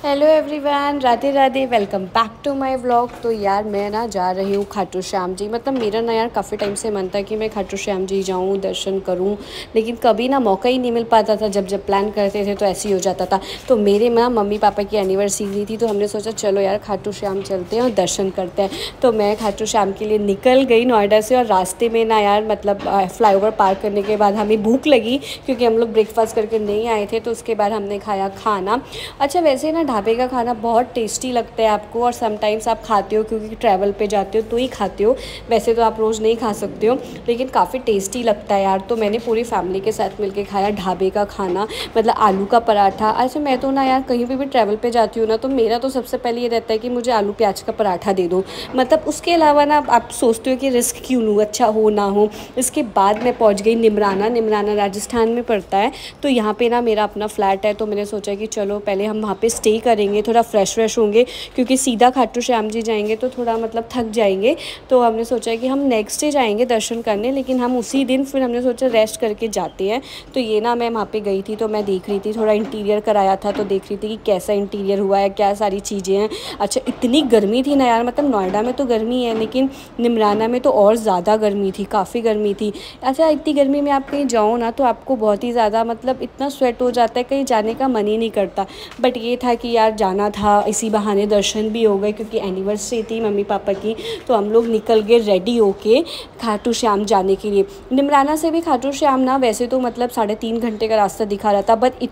Hello everyone, Radhe Radhe. Welcome back to my vlog. तो यार मैं ना जा रही हूँ खाटू श्याम जी। मतलब मेरा ना यार काफ़ी टाइम से मन था कि मैं खाटू श्याम जी जाऊँ, दर्शन करूँ, लेकिन कभी ना मौका ही नहीं मिल पाता था। जब जब प्लान करते थे तो ऐसे ही हो जाता था। तो मेरे ना मम्मी पापा की एनिवर्सरी थी, तो हमने सोचा चलो यार खाटू श्याम चलते हैं और दर्शन करते हैं। तो मैं खाटू श्याम के लिए निकल गई नोएडा से। और रास्ते में ना यार मतलब फ्लाईओवर पार करने के बाद हमें भूख लगी, क्योंकि हम लोग ब्रेकफास्ट करके नहीं आए थे। तो उसके बाद हमने खाया खाना। अच्छा, वैसे ना ढाबे का खाना बहुत टेस्टी लगता है आपको, और समटाइम्स आप खाते हो क्योंकि ट्रैवल पे जाते हो तो ही खाते हो। वैसे तो आप रोज़ नहीं खा सकते हो, लेकिन काफ़ी टेस्टी लगता है यार। तो मैंने पूरी फैमिली के साथ मिलके खाया ढाबे का खाना, मतलब आलू का पराठा। अच्छा, मैं तो ना यार कहीं पे भी ट्रैवल पे जाती हूँ ना, तो मेरा तो सबसे पहले ये रहता है कि मुझे आलू प्याज का पराठा दे दो। मतलब उसके अलावा ना आप सोचते हो कि रिस्क क्यों लूँ, अच्छा हो ना हो। इसके बाद मैं पहुँच गई निमराना राजस्थान में पड़ता है। तो यहाँ पे ना मेरा अपना फ्लैट है, तो मैंने सोचा कि चलो पहले हम वहाँ पे स्टे करेंगे, थोड़ा फ्रेश होंगे, क्योंकि सीधा खाटू श्याम जी जाएंगे तो थोड़ा मतलब थक जाएंगे। तो हमने सोचा कि हम नेक्स्ट डे जाएंगे दर्शन करने, लेकिन हम उसी दिन फिर हमने सोचा रेस्ट करके जाते हैं। तो ये ना मैं वहाँ पे गई थी, तो मैं देख रही थी, थोड़ा इंटीरियर कराया था, तो देख रही थी कि कैसा इंटीरियर हुआ है, क्या सारी चीज़ें हैं। अच्छा, इतनी गर्मी थी ना यार, मतलब नोएडा में तो गर्मी है, लेकिन निमराना में तो और ज़्यादा गर्मी थी, काफ़ी गर्मी थी। अच्छा, इतनी गर्मी में आप कहीं जाओ ना तो आपको बहुत ही ज़्यादा मतलब इतना स्वेट हो जाता है, कहीं जाने का मन ही नहीं करता। बट ये था कि यार जाना था, इसी बहाने दर्शन भी हो गए, क्योंकि एनिवर्सरी थी मम्मी पापा की। तो हम लोग निकल गए रेडी होके खाटू श्याम जाने के लिए। निमराना से भी खाटू श्याम ना वैसे तो मतलब 3.5 घंटे का रास्ता दिखा रहा था, बट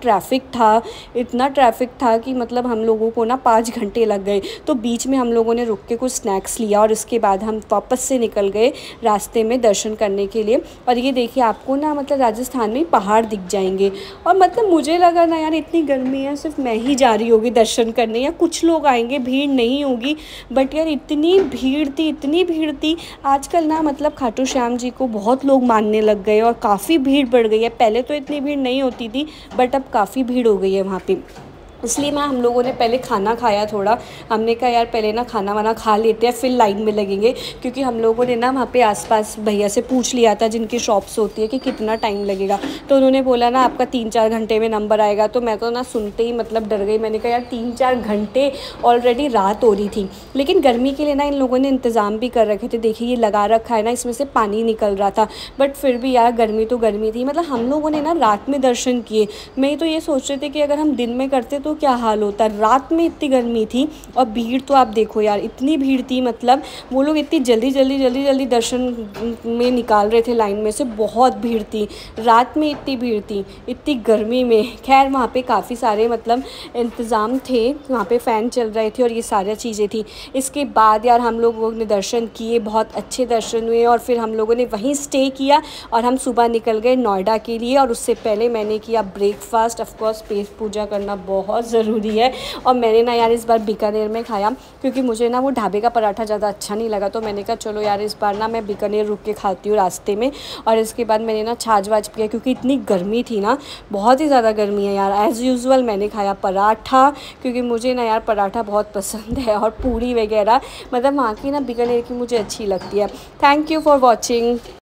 इतना ट्रैफिक था कि मतलब हम लोगों को ना 5 घंटे लग गए। तो बीच में हम लोगों ने रुक के कुछ स्नैक्स लिया, और उसके बाद हम वापस से निकल गए रास्ते में दर्शन करने के लिए। और ये देखिए, आपको ना मतलब राजस्थान में पहाड़ दिख जाएंगे। और मतलब मुझे लगा ना यार इतनी गर्मी है, सिर्फ मैं ही जा रही होगी दर्शन करने, या कुछ लोग आएंगे, भीड़ नहीं होगी। बट यार इतनी भीड़ थी। आजकल ना मतलब खाटू श्याम जी को बहुत लोग मानने लग गए, और काफ़ी भीड़ बढ़ गई है। पहले तो इतनी भीड़ नहीं होती थी, बट अब काफ़ी भीड़ हो गई है वहाँ पे। इसलिए मैं हम लोगों ने पहले खाना खाया थोड़ा। हमने कहा यार पहले ना खाना वाना खा लेते हैं, फिर लाइन में लगेंगे। क्योंकि हम लोगों ने ना वहाँ पे आसपास भैया से पूछ लिया था जिनकी शॉप्स होती है कि कितना टाइम लगेगा। तो उन्होंने बोला ना आपका 3-4 घंटे में नंबर आएगा। तो मैं तो ना सुनते ही मतलब डर गई। मैंने कहा यार 3-4 घंटे, ऑलरेडी रात हो रही थी। लेकिन गर्मी के लिए ना इन लोगों ने इंतज़ाम भी कर रखे थे। देखिए ये लगा रखा है ना, इसमें से पानी निकल रहा था। बट फिर भी यार गर्मी तो गर्मी थी। मतलब हम लोगों ने ना रात में दर्शन किए। मैं तो ये सोच रहे थे कि अगर हम दिन में करते तो क्या हाल होता। रात में इतनी गर्मी थी, और भीड़ तो आप देखो यार, इतनी भीड़ थी। मतलब वो लोग इतनी जल्दी दर्शन में निकाल रहे थे लाइन में से, बहुत भीड़ थी। रात में इतनी भीड़ थी, इतनी गर्मी में। खैर वहाँ पे काफ़ी सारे मतलब इंतज़ाम थे, वहाँ पे फ़ैन चल रहे थे और ये सारी चीज़ें थी। इसके बाद यार हम लोगों ने दर्शन किए, बहुत अच्छे दर्शन हुए, और फिर हम लोगों ने वहीं स्टे किया, और हम सुबह निकल गए नोएडा के लिए। और उससे पहले मैंने किया ब्रेकफास्ट। ऑफकोर्स पेट पूजा करना बहुत ज़रूरी है। और मैंने ना यार इस बार बीकानेर में खाया, क्योंकि मुझे ना वो ढाबे का पराठा ज़्यादा अच्छा नहीं लगा। तो मैंने कहा चलो यार इस बार ना मैं बीकानेर रुक के खाती हूँ रास्ते में। और इसके बाद मैंने ना छाछ वाछ पिया, क्योंकि इतनी गर्मी थी ना, बहुत ही ज़्यादा गर्मी है यार। एज़ यूजुअल मैंने खाया पराठा, क्योंकि मुझे ना यार पराठा बहुत पसंद है, और पूड़ी वगैरह। मतलब वहाँ की ना बीकानेर की मुझे अच्छी लगती है। Thank you for watching.